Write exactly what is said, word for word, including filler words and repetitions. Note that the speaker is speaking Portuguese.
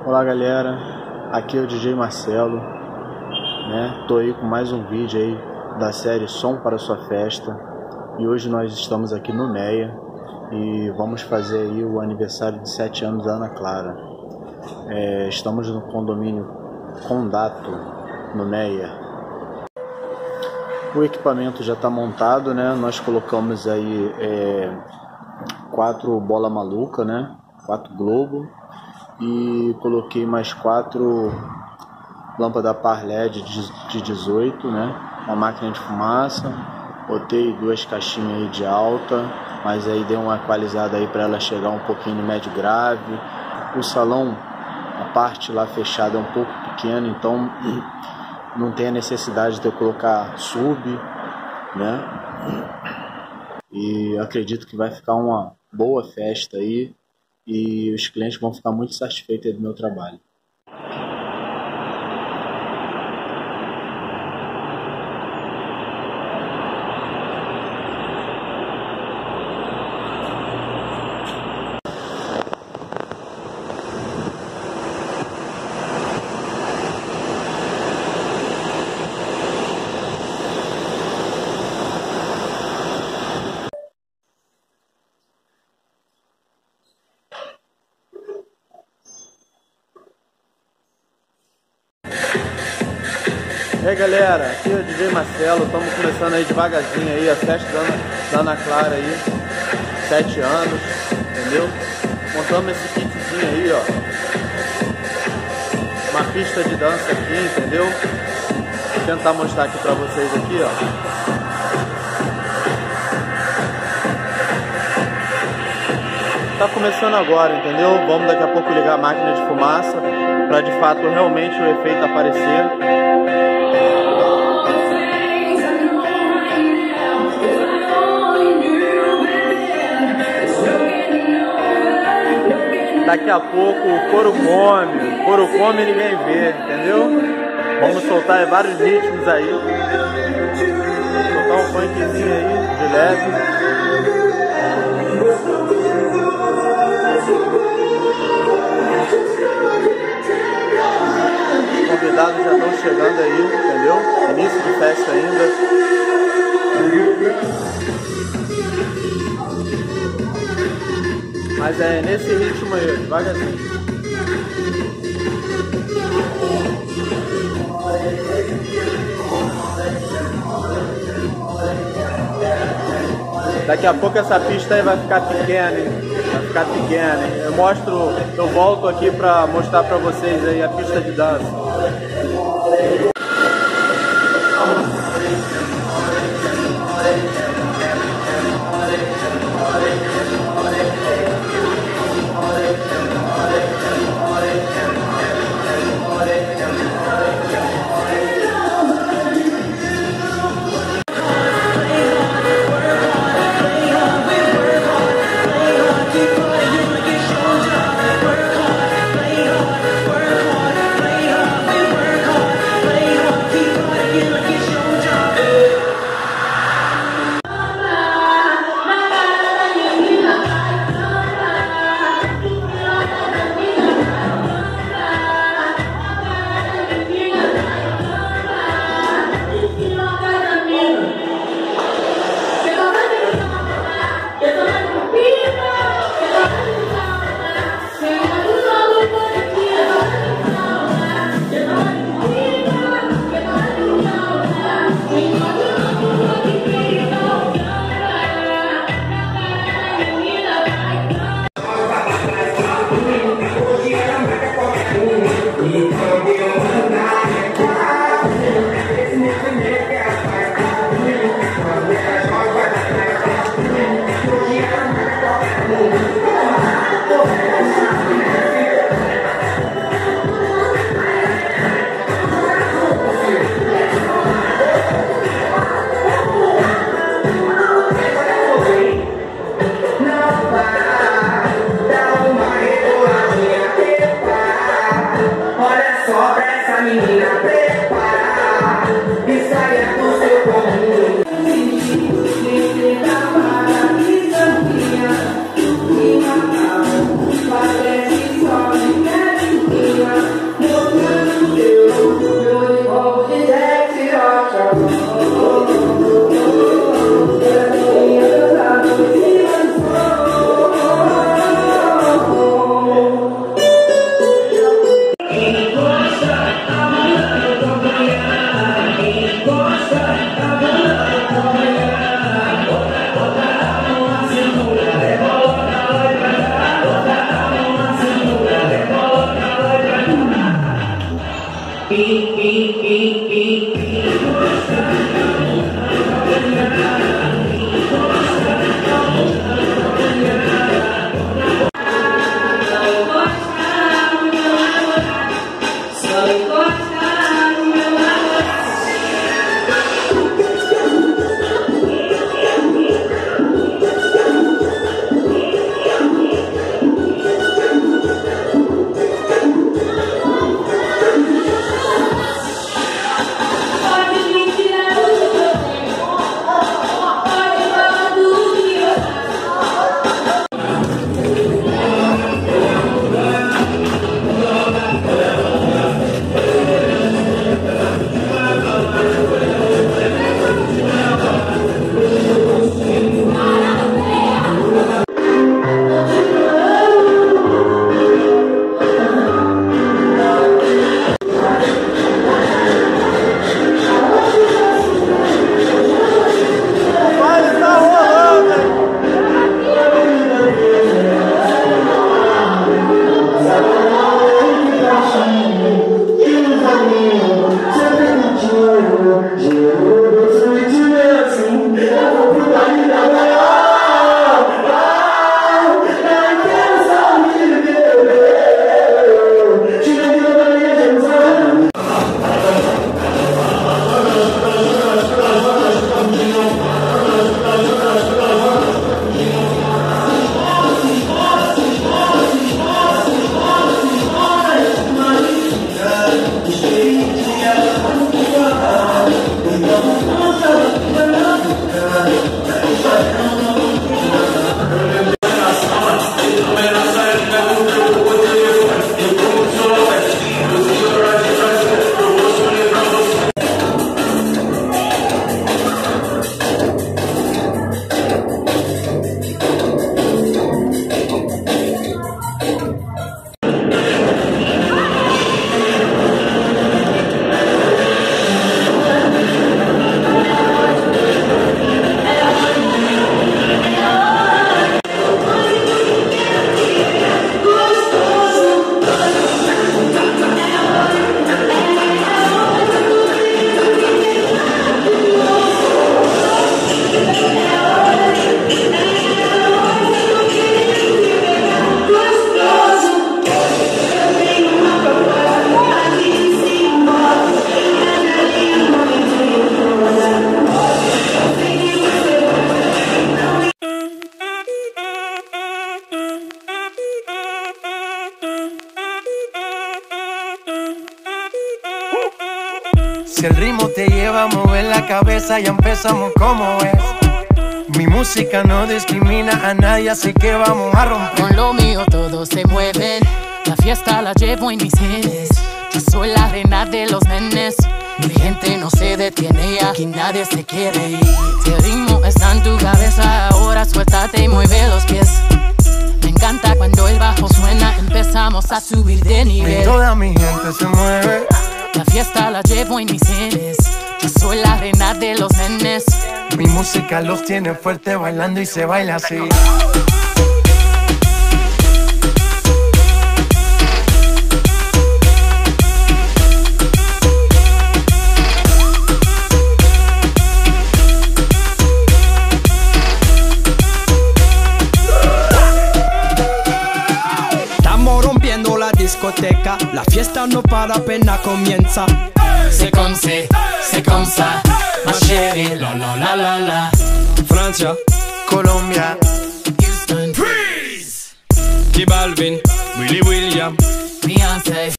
Olá galera, aqui é o D J Marcelo, né? Tô aí com mais um vídeo aí da série Som para Sua Festa. E hoje nós estamos aqui no Meia e vamos fazer aí o aniversário de sete anos da Ana Clara. É, estamos no condomínio Condato, no Meia. O equipamento já está montado, né? Nós colocamos aí é, quatro bola maluca, né? Quatro globo. E coloquei mais quatro lâmpadas par L E D de dezoito, né? Uma máquina de fumaça. Botei duas caixinhas aí de alta, mas aí dei uma equalizada aí para ela chegar um pouquinho no médio grave. O salão, a parte lá fechada é um pouco pequena, então não tem a necessidade de eu colocar sub, né? E acredito que vai ficar uma boa festa aí. E os clientes vão ficar muito satisfeitos do meu trabalho. E aí galera, aqui é o D J Marcelo, estamos começando aí devagarzinho aí a festa da Ana, da Ana Clara aí, sete anos, entendeu? Montamos esse kitzinho aí, ó, uma pista de dança aqui, entendeu? Vou tentar mostrar aqui pra vocês aqui, ó. Tá começando agora, entendeu? Vamos daqui a pouco ligar a máquina de fumaça para de fato realmente o efeito aparecer. Daqui a pouco o couro come, o couro come e ninguém vê, entendeu? Vamos soltar vários ritmos aí. Vamos soltar um funkzinho aí, de leve. Os convidados já estão chegando aí, entendeu? Início de festa ainda. Mas é nesse ritmo aí, devagarzinho. Daqui a pouco essa pista aí vai ficar pequena, hein? Vai ficar pequena, hein? Eu mostro, eu volto aqui pra mostrar pra vocês aí a pista de dança. Si el ritmo te lleva a mover la cabeza, ya empezamos como es. Mi música no discrimina a nadie, así que vamos a romper. Con lo mío todos se mueven, la fiesta la llevo en mis genes. Yo soy la reina de los nenes, mi gente no se detiene y aquí nadie se quiere ir. Si el ritmo está en tu cabeza, ahora suéltate y mueve los pies. Me encanta cuando el bajo suena, empezamos a subir de nivel. Y toda mi gente se mueve, la fiesta la llevo en mis genes. Yo soy la reina de los nenes. mi música los tiene fuerte bailando y se baila así. La fiesta no para, apenas comienza. C'est comme c'est, c'est comme ça, ma chérie, la la la la la. Francia, Colombia, Houston, Freeze, J Balvin, Willy William, Beyoncé.